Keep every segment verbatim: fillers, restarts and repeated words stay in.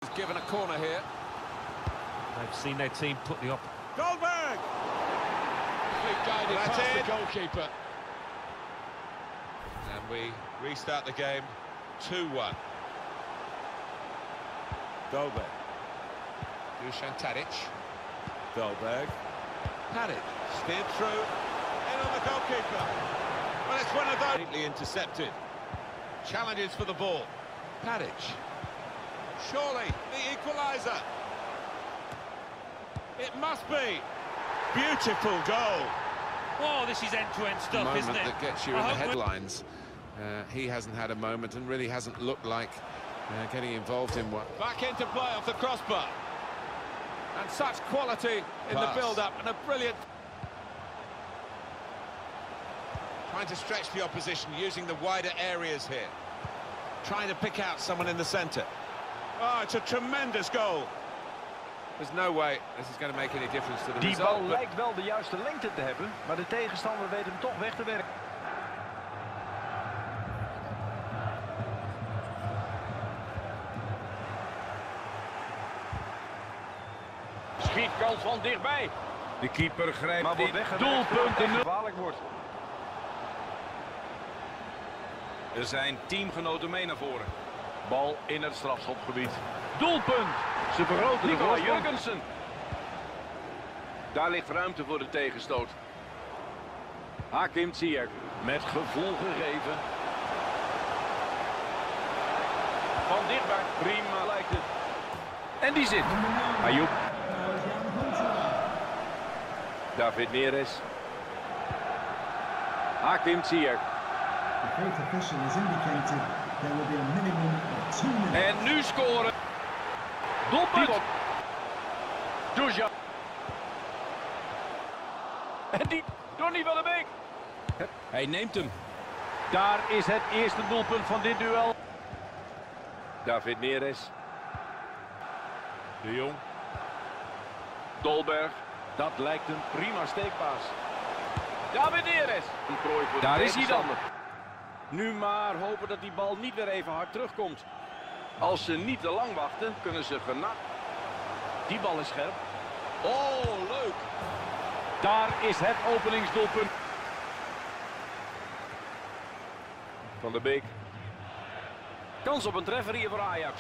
Given a corner here. They've seen their team put the up. Goldberg! Guided That's past it. the goalkeeper. And we restart the game two one. Goldberg. Dusan Tadic. Goldberg. Tadic. Steered through. In on the goalkeeper. Well, it's one of those. Neatly intercepted. Challenges for the ball. Tadic. Surely the equaliser. It must be. Beautiful goal. Oh, this is end-to-end stuff, moment isn't it? that gets you I in the hope we- headlines. Uh, he hasn't had a moment and really hasn't looked like uh, getting involved in one. Back into play off the crossbar. And such quality in Pass. the build-up and a brilliant... Trying to stretch the opposition using the wider areas here. Trying to pick out someone in the centre. Oh, it's a tremendous goal. There's no way this is going to make any difference to the Die result. bal but- lijkt wel de juiste lengte te hebben, maar de tegenstander weet hem toch weg te werken. Schietkans van dichtbij. De keeper grijpt Maar wordt in. weggewerkt Doelpunt en en gevaarlijk wordt. Er zijn teamgenoten mee naar voren. Bal in het strafschopgebied. Doelpunt. Ze vergroten de voorsprong. Jurgensen. Daar ligt ruimte voor de tegenstoot. Hakim Ziyech met gevoel gegeven. Van dichtbij. Prima lijkt het. En die zit. Ayoub. David Neres. Hakim Ziyech. The fourth official has indicated there will be a minimum of two minutes. En nu scoren. Doelpunt. Dusan. En die Donny van der Beek. Hij neemt hem. Daar is het eerste doelpunt van dit duel. David Neres. De Jong. Dolberg. Dat lijkt een prima steekpaas. David Neres. Een prooi voor de Daar is hij dan. tegenstander. Nu maar hopen dat die bal niet weer even hard terugkomt. Als ze niet te lang wachten, kunnen ze genakt. Die bal is scherp. Oh, leuk. Daar is het openingsdoelpunt. Van der Beek. Kans op een treffer hier voor Ajax.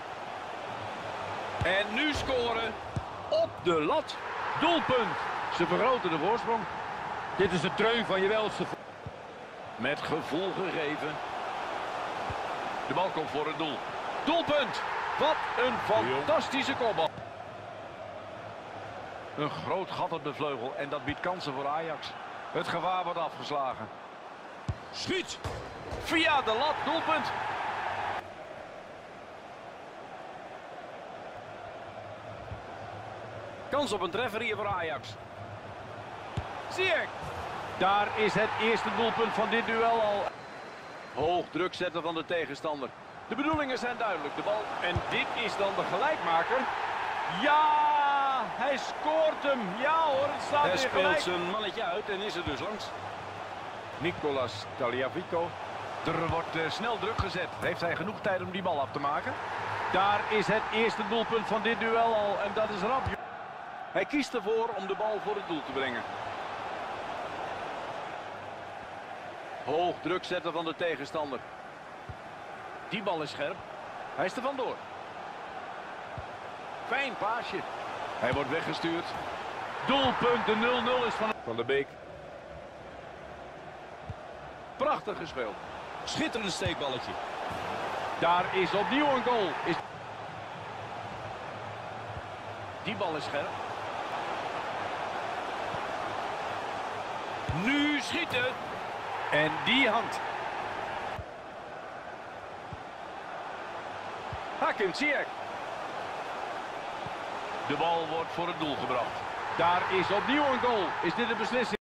En nu scoren. Op de lat. Doelpunt. Ze vergroten de voorsprong. Dit is de treun van je welste. Met gevoel gegeven. De bal komt voor het doel. Doelpunt. Wat een fantastische kopbal. Een groot gat op de vleugel en dat biedt kansen voor Ajax. Het gevaar wordt afgeslagen. Schiet. Via de lat. Doelpunt. Kans op een treffer hier voor Ajax. Ziyech. Daar is het eerste doelpunt van dit duel al. Hoog druk zetten van de tegenstander. De bedoelingen zijn duidelijk. De bal. En dit is dan de gelijkmaker. Ja, hij scoort hem. Ja hoor, het staat Hij weer speelt gelijk. zijn mannetje uit en is er dus langs. Nicolas Tagliafico. Er wordt uh, snel druk gezet. Heeft hij genoeg tijd om die bal af te maken? Daar is het eerste doelpunt van dit duel al. En dat is rap. Hij kiest ervoor om de bal voor het doel te brengen. Hoog druk zetten van de tegenstander. Die bal is scherp. Hij is er vandoor. Fijn paasje. Hij wordt weggestuurd. Doelpunt, de nul nul is van Van der Beek. Prachtig gespeeld. Schitterend steekballetje. Daar is opnieuw een goal. Is... Die bal is scherp. Nu schieten. En die hangt. Hakim Ziyech. De bal wordt voor het doel gebracht. Daar is opnieuw een goal. Is dit een beslissing?